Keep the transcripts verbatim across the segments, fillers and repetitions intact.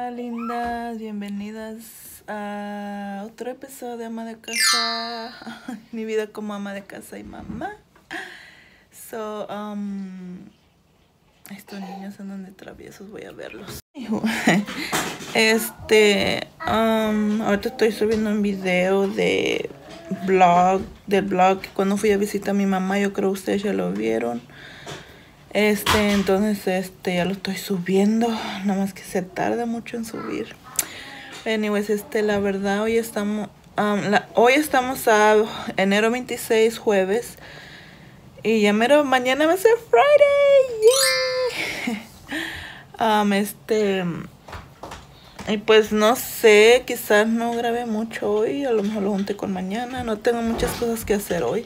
Hola lindas, bienvenidas a otro episodio de Ama de Casa. Mi vida como ama de casa y mamá. So, um, estos niños andan de traviesos, voy a verlos. Este, um, ahorita estoy subiendo un video de blog, del blog cuando fui a visitar a mi mamá. Yo creo que ustedes ya lo vieron. Este, entonces, este, ya lo estoy subiendo, nada más que se tarda mucho en subir. Anyways, este, la verdad, hoy estamos, um, la, hoy estamos a enero veintiséis, jueves, y ya mero, mañana va a ser Friday, yeah. um, este, y pues no sé, quizás no grabé mucho hoy, a lo mejor lo junté con mañana, no tengo muchas cosas que hacer hoy.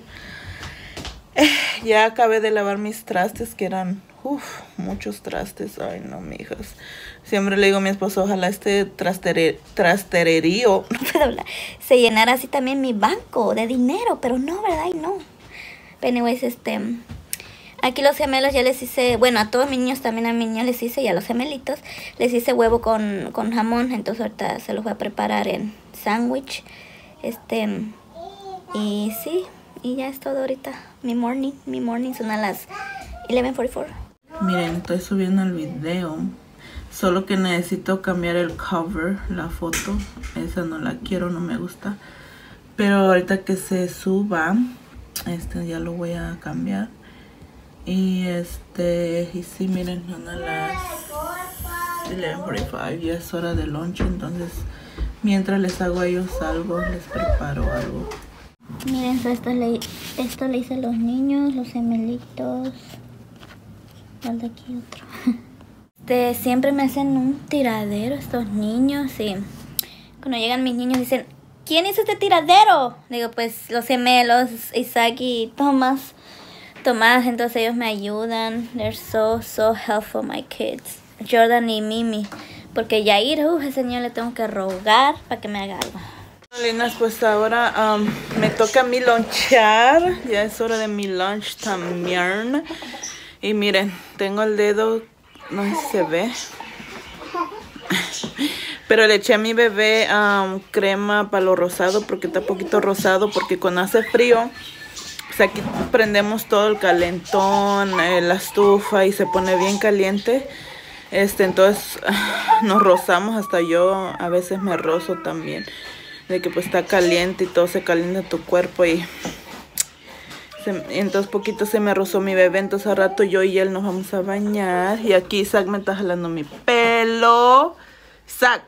Ya acabé de lavar mis trastes, que eran uf, muchos trastes. Ay, no, mijas. Siempre le digo a mi esposo, ojalá este trastere, trastererío no puedo hablar, se llenara así también mi banco de dinero, pero no, ¿verdad? Y no. But anyways, este, aquí los gemelos ya les hice, bueno, a todos mis niños, también a mis niños les hice, y a los gemelitos, les hice huevo con, con jamón. Entonces ahorita se los voy a preparar en sándwich. Este, y sí, y ya es todo ahorita. Mi morning, mi morning son a las once cuarenta y cuatro. Miren, estoy subiendo el video. Solo que necesito cambiar el cover, la foto. Esa no la quiero, no me gusta. Pero ahorita que se suba, este ya lo voy a cambiar. Y este, y sí, miren, son a las once cuarenta y cinco. Ya es hora de lunch, entonces mientras les hago a ellos algo, les preparo algo. Miren, esto le, esto le hice a los niños, los gemelitos. Falta aquí otro. Este, siempre me hacen un tiradero estos niños. Y cuando llegan mis niños dicen, ¿quién hizo este tiradero? Digo, pues los gemelos, Isaac y Tomás. Tomás, entonces ellos me ayudan. They're so, so helpful, my kids. Jordan y Mimi. Porque Yair, uh, ese niño le tengo que rogar para que me haga algo. Lindas, pues ahora um, me toca a mí lonchar. Ya es hora de mi lunch también. Y miren, tengo el dedo, no sé si se ve. Pero le eché a mi bebé um, crema para lo rosado, porque está poquito rosado, porque cuando hace frío, pues aquí prendemos todo el calentón, eh, la estufa, y se pone bien caliente. Este, entonces nos rozamos, hasta yo a veces me rozo también. De que pues está caliente y todo se calienta tu cuerpo, y se, entonces poquito se me rozó mi bebé. Entonces al rato yo y él nos vamos a bañar. Y aquí Isaac me está jalando mi pelo. Isaac,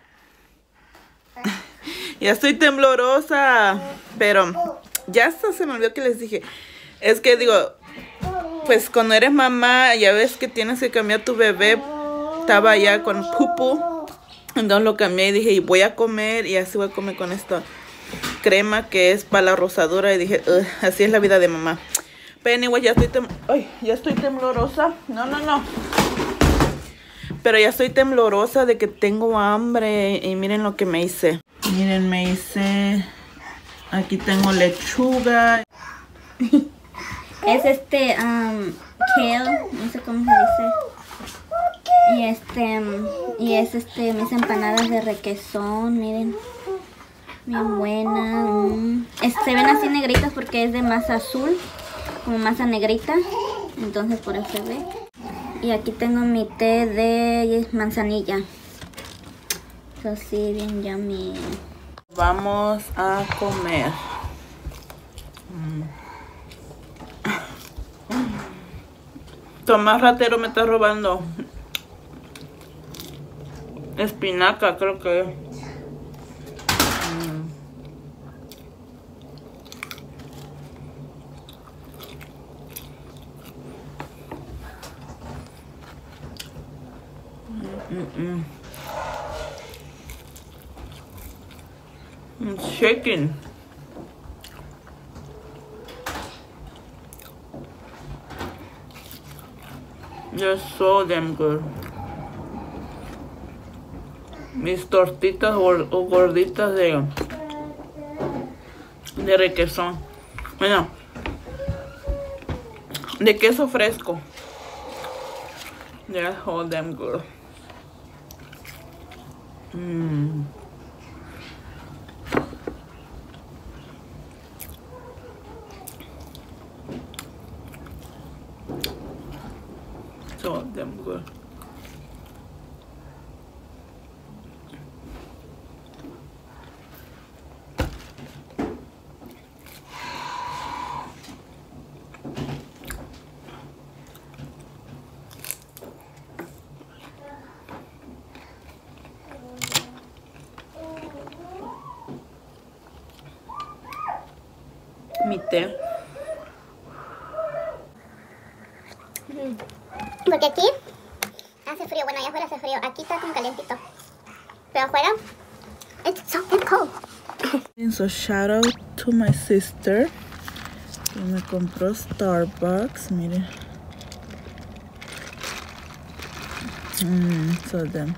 ya estoy temblorosa, pero ya hasta se me olvidó que les dije. Es que digo, pues cuando eres mamá ya ves que tienes que cambiar tu bebé. Estaba ya con pupu, entonces lo cambié y dije, y voy a comer, y así voy a comer con esta crema que es para la rosadura. Y dije, así es la vida de mamá. Pero anyway, ya estoy, tem Ay, ya estoy temblorosa. No, no, no. Pero ya estoy temblorosa de que tengo hambre. Y miren lo que me hice. Miren, me hice... Aquí tengo lechuga. Es este, um, kale, no sé cómo se dice. Y este, y es este, mis empanadas de requesón, miren. Bien buena. Mm. Es, se ven así negritas porque es de masa azul, como masa negrita. Entonces por eso se ve. Y aquí tengo mi té de manzanilla. Eso sí, bien yummy. Vamos a comer. Mm. Tomás ratero me está robando espinaca, creo que. Mm. Mm, mm, mm. It's shaking. They're so damn good. Mis tortitas o gorditas de de requesón. Bueno, de queso fresco. They're all damn good. Mm. So damn good. Mi té. Porque aquí hace frío, bueno, allá afuera hace frío, aquí está como calientito, pero afuera it's so cold. So shout out to my sister que me compró Starbucks, miren. Mm, so damn.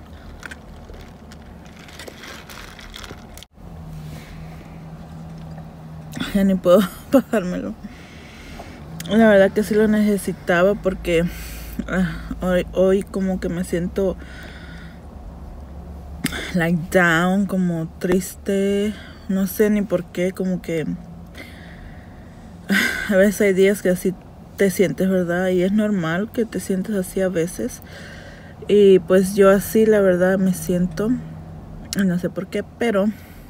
Ya ni puedo bajármelo. La verdad que sí lo necesitaba porque uh, hoy, hoy como que me siento like down, como triste, no sé ni por qué, como que a veces hay días que así te sientes, ¿verdad? Y es normal que te sientes así a veces. Y pues yo así la verdad me siento, no sé por qué, pero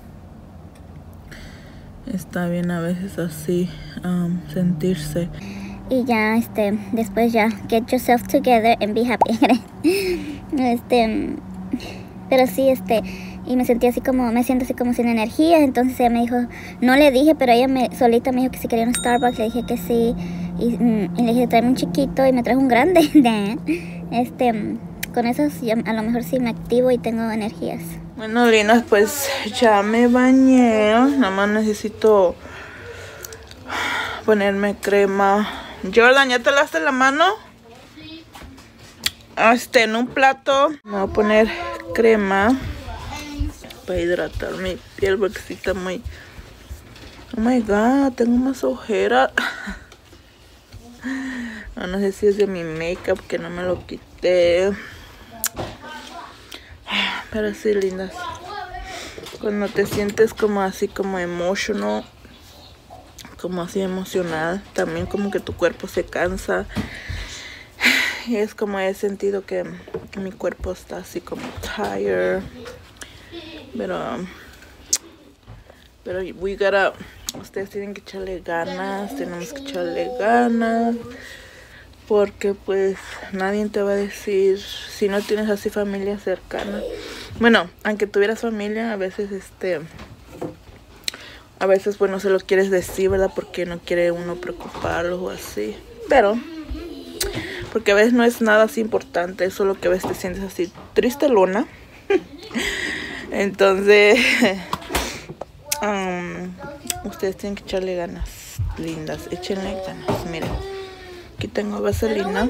está bien a veces así um, sentirse. Y ya, este, después ya, get yourself together and be happy. este, pero sí, este, y me sentí así como, me siento así como sin energía. Entonces ella me dijo, no le dije, pero ella me, solita me dijo que si quería un Starbucks. Le dije que sí, y, y le dije, tráeme un chiquito, y me trajo un grande. este, con eso a lo mejor sí me activo y tengo energías. Bueno, lindas, pues ya me bañé. Nada más necesito ponerme crema. Jordan, ¿ya te lavaste la mano? Este, en un plato me voy a poner crema para hidratar mi piel porque sí está muy... Oh my god, tengo más ojeras. No, no sé si es de mi makeup que no me lo quité. Pero sí, lindas. Cuando te sientes como así como emotional, como así emocionada, también como que tu cuerpo se cansa. Y es como he sentido que mi cuerpo está así como tired. Pero, pero we gotta, ustedes tienen que echarle ganas, tenemos que echarle ganas. Porque pues nadie te va a decir, si no tienes así familia cercana. Bueno, aunque tuvieras familia, a veces este... A veces pues no se lo quieres decir, ¿verdad? Porque no quiere uno preocuparlos o así. Pero... Porque a veces no es nada así importante, solo que a veces te sientes así triste, lona. Entonces... um, ustedes tienen que echarle ganas, lindas. Échenle ganas, miren. Aquí tengo vaselina.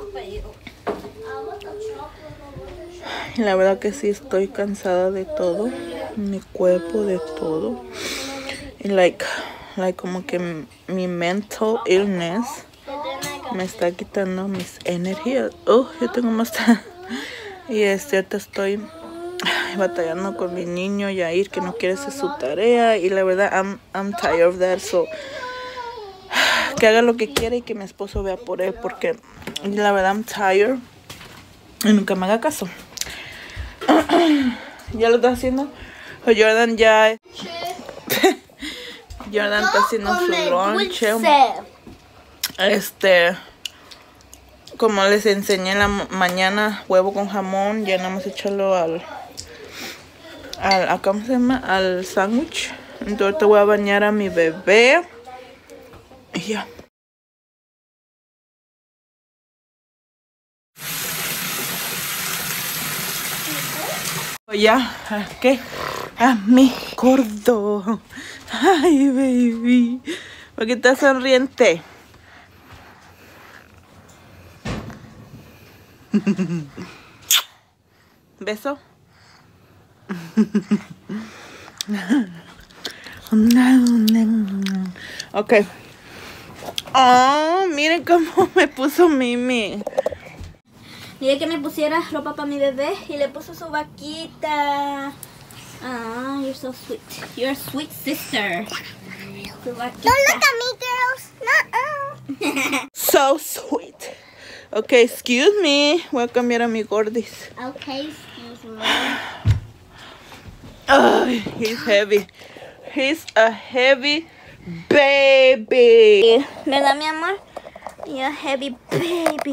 Y la verdad que sí estoy cansada de todo. Mi cuerpo, de todo. Y like, like como que mi mental illness me está quitando mis energías. Oh, yo tengo más. Y es cierto, estoy batallando con mi niño Yair, que no quiere hacer su tarea. Y la verdad, I'm, I'm tired of that. So, que haga lo que quiera y que mi esposo vea por él, porque la verdad I'm tired y nunca me haga caso. ¿Ya lo está haciendo? O Jordan ya Jordan está haciendo su lunch. Este, como les enseñé en la mañana, huevo con jamón. Ya nada más echarlo al, al ¿cómo se llama? Al sándwich. Entonces te voy a bañar a mi bebé. Y ya. Ya, ¿qué? A mi gordo. Ay, baby. ¿Por qué estás sonriente? ¿Beso? Ok. Oh, miren cómo me puso Mimi. Dije que me pusiera ropa para mi bebé y le puso su vaquita. Ah, you're so sweet. You're a sweet sister. Su vaquita. Don't look at me, girls. Nuh-uh. So sweet. Okay, excuse me. Voy a cambiar a mi gordis. Okay, excuse me. Oh, he's heavy. He's a heavy baby. ¿Verdad, mi amor? You're a heavy baby.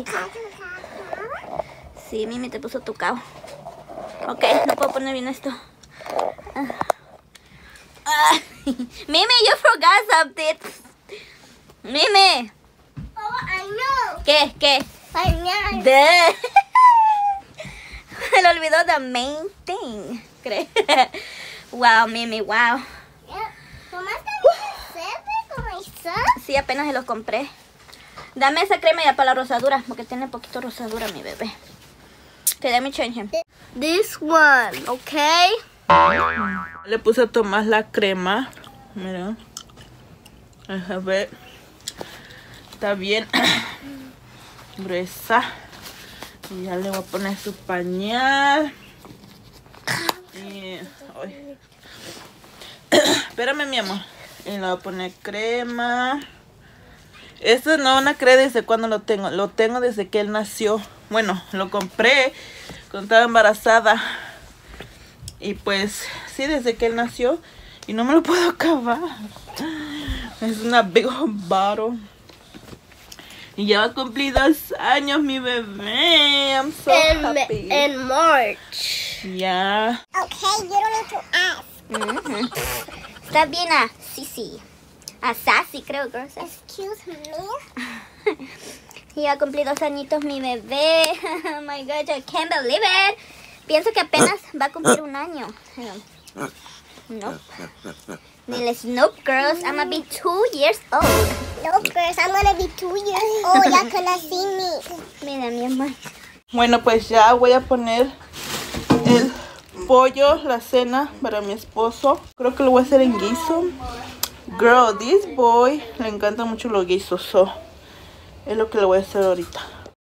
Sí, Mimi te puso tu cabo. Ok, no puedo poner bien esto. Ah. Ah. Mimi, you forgot something. Mimi. Oh, I know. ¿Qué? ¿Qué? Pañal. De. Me lo olvidó the main thing. ¿Crees? Wow, Mimi, wow. Yeah. ¿Tomaste mi cerveza con mi sal? Sí, apenas se los compré. Dame esa crema ya para la rosadura, porque tiene poquito rosadura mi bebé. Okay, let me change him. This one, okay? Le puse a Tomás la crema. Mira. A ver. Está bien gruesa. Y ya le voy a poner su pañal. Y, ay. Espérame, mi amor. Y le voy a poner crema. Esto no una crema desde cuando lo tengo. Lo tengo desde que él nació. Bueno, lo compré cuando estaba embarazada. Y pues, sí, desde que él nació. Y no me lo puedo acabar. Es una big bottle. Y ya va a cumplir dos años mi bebé. I'm so happy. In March. Ya. Okay, you don't need to ask. Mm-hmm. Está bien a Sisi. A Sassy, creo, girls. Excuse me. Y ya cumplí dos añitos mi bebé. Oh my God, I can't believe it. Pienso que apenas va a cumplir un año. Nope. Niles, nope, girls. I'm gonna be two years old. No, girls, I'm gonna be two years old. Y'all gonna see me. Mira, mi amor. Bueno, pues ya voy a poner el pollo, la cena para mi esposo. Creo que lo voy a hacer en guiso. Girl, this boy le encantan mucho los guisos. So, es lo que le voy a hacer ahorita.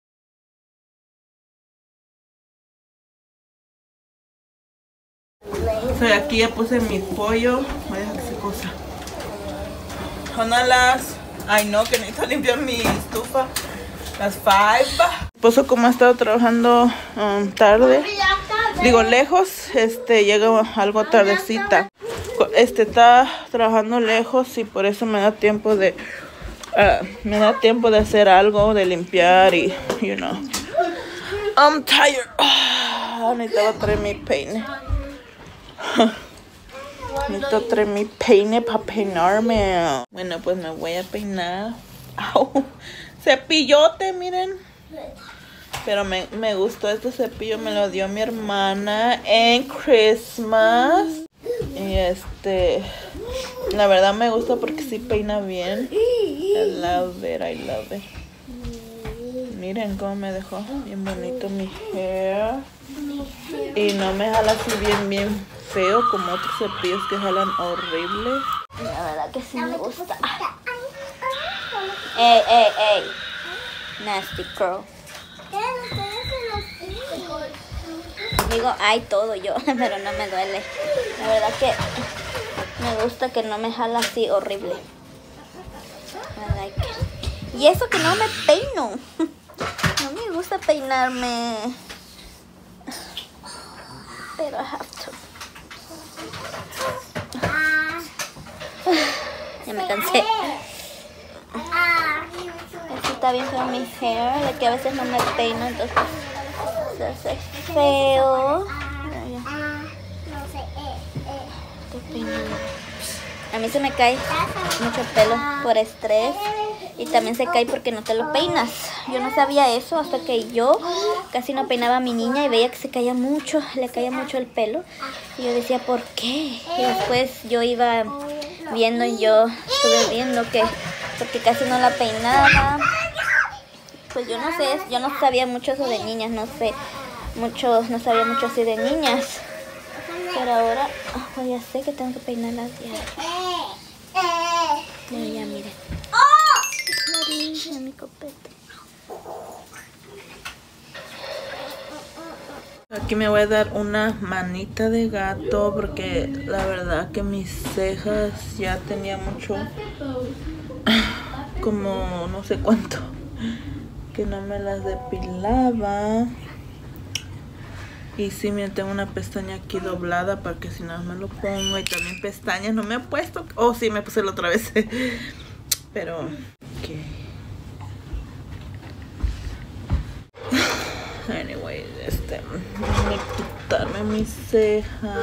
So, aquí ya puse mi pollo. Voy a dejar que se cosa. Son a las... Ay, no, que necesito limpiar mi estufa. Las five. Mi esposo, como ha estado trabajando um, tarde, digo lejos, este llega algo tardecita. Este está trabajando lejos y por eso me da tiempo de uh, me da tiempo de hacer algo, de limpiar y, you know, I'm tired. Oh, necesitaba traer mi peine. Necesito traer mi peine para peinarme. Bueno, pues me voy a peinar. Au. Cepillote, miren. Pero me, me gustó este cepillo, me lo dio mi hermana en Christmas. Y este, la verdad me gusta porque sí peina bien. I love it, I love it. Miren cómo me dejó bien bonito mi hair. Y no me jala así bien, bien feo como otros cepillos que jalan horrible. La verdad que sí me gusta. Ey, ey, ey. Nasty girl. Digo, hay todo yo, pero no me duele. La verdad que me gusta que no me jala así horrible. I like it. Y eso que no me peino. No me gusta peinarme. Pero I have to. Ya me cansé. Así está bien feo mi hair, de que a veces no me peino, entonces se hace feo. A mí se me cae mucho pelo por estrés y también se cae porque no te lo peinas. Yo no sabía eso hasta que yo casi no peinaba a mi niña y veía que se caía mucho, le caía mucho el pelo. Y yo decía, ¿por qué? Y después yo iba viendo y yo estuve viendo que porque casi no la peinaba. Pues yo no sé, yo no sabía mucho eso de niñas, no sé, mucho, no sabía mucho así de niñas. Pero ahora, oh, ya sé que tengo que peinarlas diario. Mira, ya, miren. Mira mi copete. Aquí me voy a dar una manita de gato porque la verdad que mis cejas ya tenía mucho, como no sé cuánto, que no me las depilaba. Y sí, miren, tengo una pestaña aquí doblada para que si no me lo pongo. Y también pestañas, no me he puesto. Oh, sí, me puse la otra vez. Pero, ok. Anyway, este, voy a quitarme mi ceja.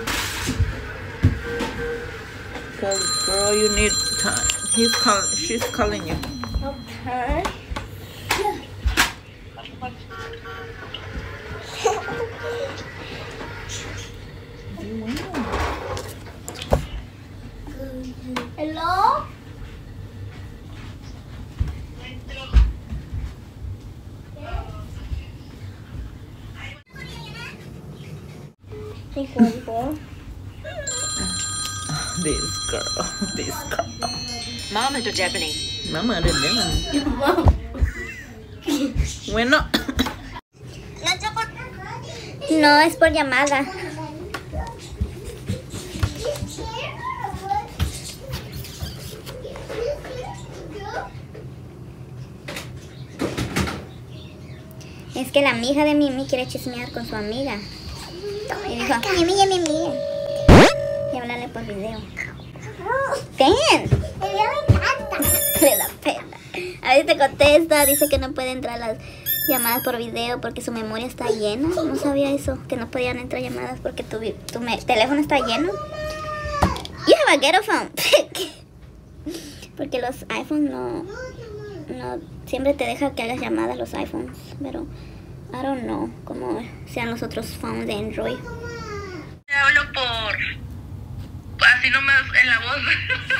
Cause girl, you need time. He's calling, she's calling you. Okay. Hello? This girl, this girl. Mama to Japanese. Mama de Devani. Bueno. No, es por llamada. Es que la amiga de Mimi quiere chismear con su amiga. Y dijo, Mimi, Mimi, Mimi. Y hablarle por video. Ven. Le da pena. A veces te contesta, dice que no puede entrar a las llamadas por video porque su memoria está llena. No sabía eso, que no podían entrar llamadas porque tu, tu me, teléfono está lleno. You have a ghetto phone. Porque los iPhones no, no siempre te deja que hagas llamadas los iPhones, pero I don't know cómo sean los otros phones de Android. Te hablo por... así nomás en la voz.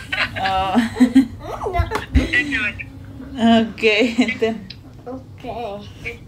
Oh. Ok, gente. Okay.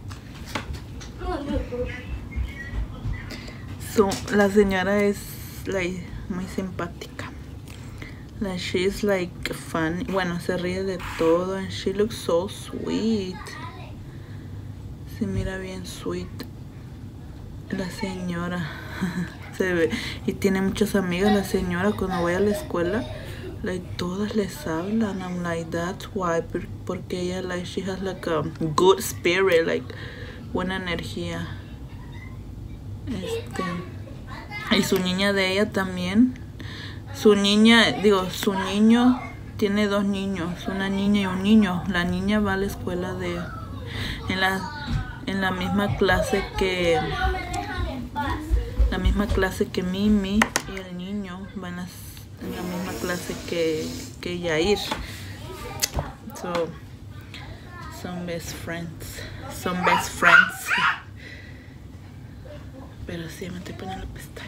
So, la señora es like, muy simpática. Like, she's like fun. Bueno, se ríe de todo. And she looks so sweet. Se mira bien sweet. La señora. Se ve. Y tiene muchas amigas la señora. Cuando voy a la escuela, like, todas les hablan. I'm like, that's why. Porque ella, like, she has like a good spirit. Like, buena energía. Este. Y su niña de ella también. Su niña, digo, su niño tiene dos niños, una niña y un niño. La niña va a la escuela de, en la, en la misma clase que, la misma clase que Mimi, y el niño va en, las, en la misma clase que, que Yair. So, son best friends, son best friends. Pero sí, me estoy poniendo la pestaña.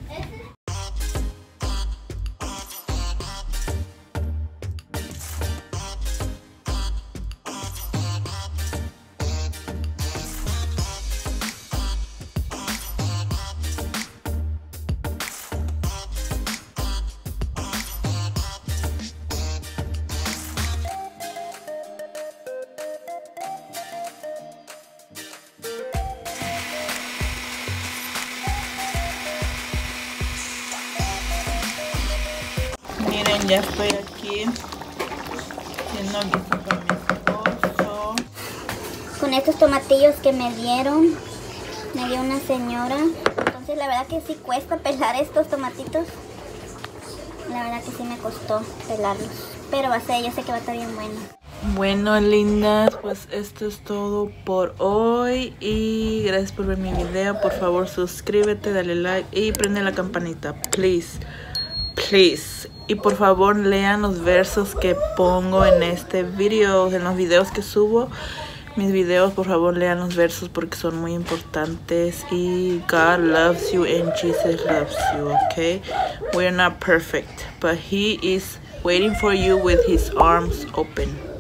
Miren, ya estoy aquí haciendo guiso para mi esposo. Con estos tomatillos que me dieron, me dio una señora. Entonces la verdad que sí cuesta pelar estos tomatitos. La verdad que sí me costó pelarlos. Pero va a ser, yo sé que va a estar bien bueno. Bueno, lindas, pues esto es todo por hoy. Y gracias por ver mi video. Por favor, suscríbete, dale like y prende la campanita. Please, please. Y por favor, lean los versos que pongo en este video, en los videos que subo. Mis videos, por favor, lean los versos porque son muy importantes. Y God loves you and Jesus loves you, okay? We're not perfect, but He is waiting for you with His arms open.